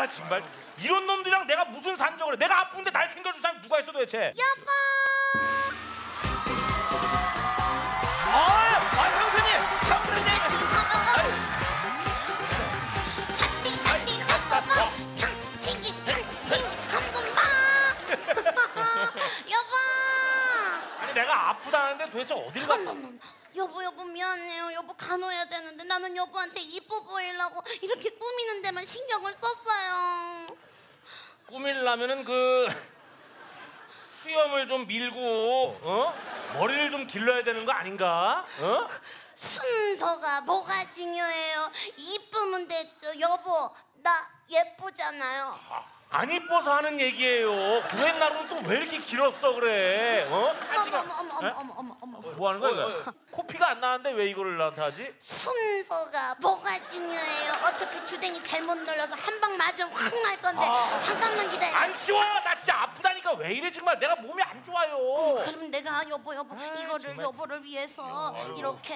아 정말 이런 놈들이랑 내가 무슨 산적을 해? 내가 아픈데 날 챙겨줄 사람 누가 있어 도대체? 여보. 형수님. 여보. 아니 내가 아프다는데 도대체 어딜 가? 여보 미안해요. 여보 간호해야 되는데 나는 여보한테 이뻐 보이려고 이렇게 꾸미는 데만 신경을 썼어요. 꾸밀라면은 그 수염을 좀 밀고 머리를 좀 길러야 되는 거 아닌가? 순서가 뭐가 중요해요? 이쁘면 됐죠. 여보 나 예쁘잖아요. 안 이뻐서 하는 얘기예요. 구획나루는 또 왜 이렇게 길었어 그래? 어머. 뭐 하는 거야 이거? 코피가 안 나는데 왜 이거를 나한테 하지? 순서가 뭐가 중요해요? 어차피 주댕이 잘못 눌러서 한 방 맞으면 확 날 건데 잠깐만 기다려. 안 치워요. 나 진짜 아프다니까 왜 이래 정말. 내가 몸이 안 좋아요. 그럼 내가 여보 이거를 정말. 여보를 위해서 이렇게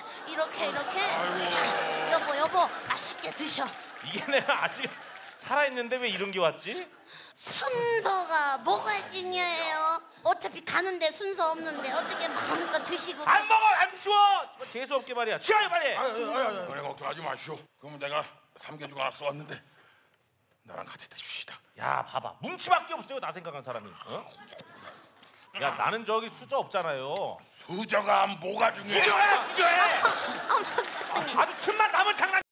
자 여보 맛있게 드셔. 이게 내가 아직 살아있는데 왜 이런 게 왔지? 순서가 뭐가 중요해요? 어차피 가는데 순서 없는데 어떻게 마음껏 드시고 안 먹어 안 치워. 재수 없게 말이야. 치워요 빨리. 그래 걱정하지 마시오. 그러면 내가 삼계주가 하나 써왔는데 나랑 같이 드십시다. 야 봐봐 뭉치밖에 없어요 나 생각한 사람이. 야 나는 저기 수저 없잖아요. 수저가 뭐가 중요해? 죽여해. 어머 세상에. 아주 틈만 나면 장난.